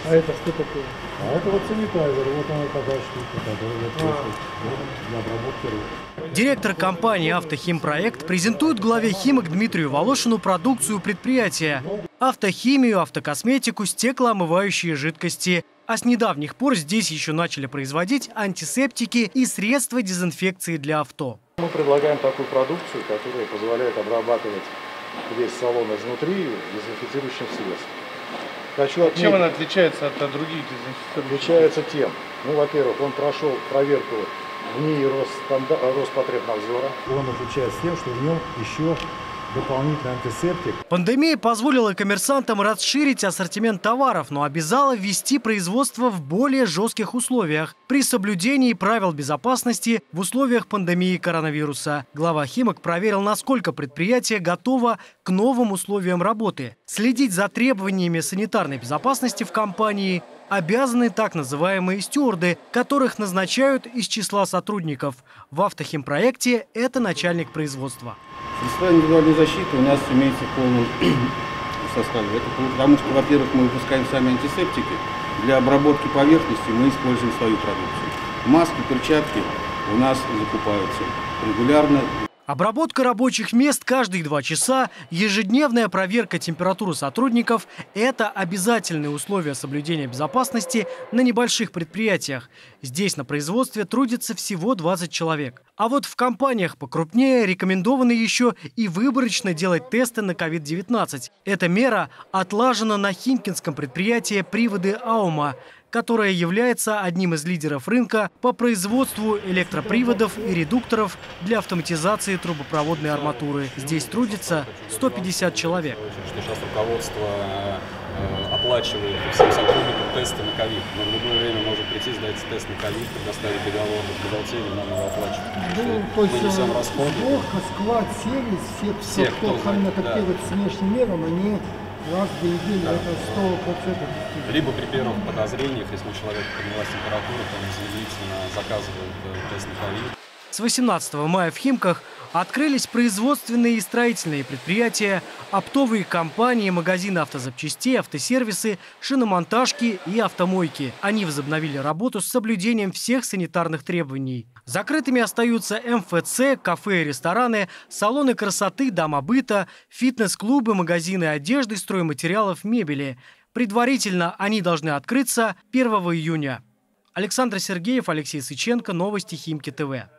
А это что такое? А это вот санитайзер, вот она такая штука, которая для обработки рук. Директор компании «Автохимпроект» презентует главе «Химок» Дмитрию Волошину продукцию предприятия – автохимию, автокосметику, стеклоомывающие жидкости. А с недавних пор здесь еще начали производить антисептики и средства дезинфекции для авто. Мы предлагаем такую продукцию, которая позволяет обрабатывать весь салон изнутри дезинфицирующим средством. Чем она отличается от других дезинфекторов? Отличается тем, во-первых, он прошел проверку в НИИ Роспотребнадзора. Он отличается тем, что в нем еще дополнительный антисептик. Пандемия позволила коммерсантам расширить ассортимент товаров, но обязала ввести производство в более жестких условиях при соблюдении правил безопасности в условиях пандемии коронавируса. Глава «Химок» проверил, насколько предприятие готово к новым условиям работы. Следить за требованиями санитарной безопасности в компании обязаны так называемые стюарды, которых назначают из числа сотрудников. В «Автохимпроекте» это начальник производства. Средства индивидуальной защиты у нас имеется в полном составе. Это потому что, во-первых, мы выпускаем сами антисептики. Для обработки поверхности мы используем свою продукцию. Маски, перчатки у нас закупаются регулярно. Обработка рабочих мест каждые 2 часа, ежедневная проверка температуры сотрудников – это обязательные условия соблюдения безопасности на небольших предприятиях. Здесь на производстве трудится всего 20 человек. А вот в компаниях покрупнее рекомендовано еще и выборочно делать тесты на COVID-19. Эта мера отлажена на химкинском предприятии «Приводы Аума», которая является одним из лидеров рынка по производству электроприводов и редукторов для автоматизации трубопроводной арматуры. Здесь трудится 150 человек. Сейчас руководство оплачивает всем сотрудникам тесты на ковид. Но в любое время может прийти, сдать тест на ковид, предоставить договор в бухгалтерии, нам его оплачивать. То есть мы несем расходы. сборка, склад, сервис, все, кто контактирует с внешним миром, они раз в неделю, это 100%. Либо при первых подозрениях, если у человека поднялась температура, то незамедлительно заказывают тест на ковид. С 18 мая в Химках открылись производственные и строительные предприятия, оптовые компании, магазины автозапчастей, автосервисы, шиномонтажки и автомойки. Они возобновили работу с соблюдением всех санитарных требований. Закрытыми остаются МФЦ, кафе и рестораны, салоны красоты, дома быта, фитнес-клубы, магазины одежды, стройматериалов, мебели. Предварительно они должны открыться 1 июня. Александр Сергеев, Алексей Сыченко, Новости Химки ТВ.